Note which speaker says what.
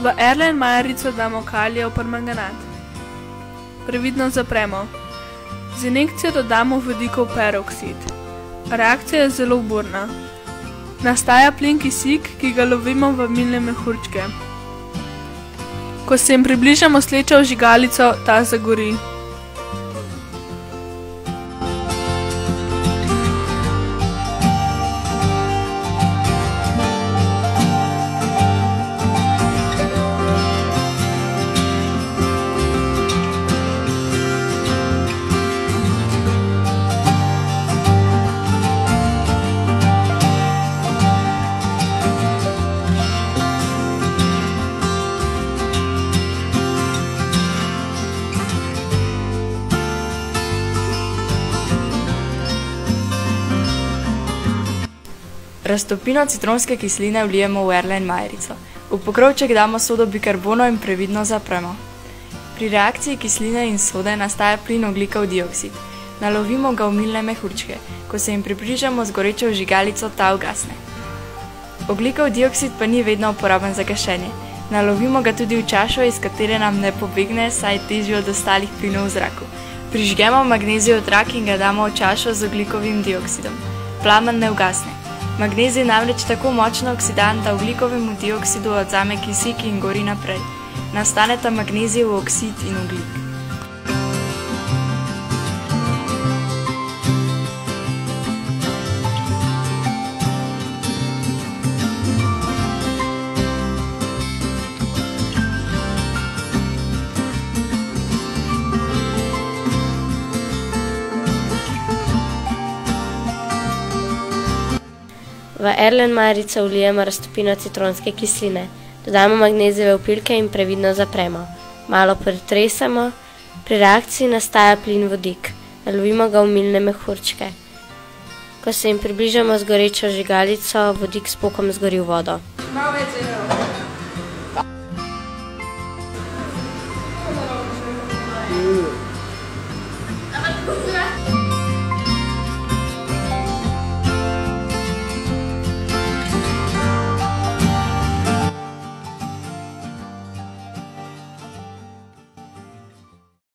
Speaker 1: V erlenmajerico damo kalijev permanganat. Previdno zapremo. Z injekcijo dodamo vodikov peroksid. Reakcija je zelo burna. Nastaja plin kisik, ki ga lovimo v milne mehurčke. Ko se jim približamo slečo vžigalico, ta zagori.
Speaker 2: Raztopino citronske kisline vlijemo v erlenmajerico. V pokrovček damo sodo bikarbono in previdno zapremo. Pri reakciji kisline in sode nastaja plin ogljikov dioksid. Nalovimo ga v milne mehurčke. Ko se jim približamo z gorečo vžigalico, ta ugasne. Ogljikov dioksid pa ni vedno uporaben za gašenje. Nalovimo ga tudi v čašo, iz katere nam ne pobegne, saj je težji od ostalih plinov v zraku. Prižgemo magnezijev trak in ga damo v čašo z ogljikovim dioksidom. Plamen ne ugasne. Magnezij je namreč tako močno oksidant, da ogljikovemu dioksidu odzame kisik in gori naprej. Nastaneta magnezijev oksid in ogljik.
Speaker 3: V erlenmajerico vlijemo raztopino citronske kisline, dodamo magnezijeve opilke in previdno zapremo. Malo pretresemo, pri reakciji nastaja plin vodik, nalovimo ga v milne mehurčke. Ko se jim približamo z gorečo vžigalico, vodik s pokom zgori v vodo.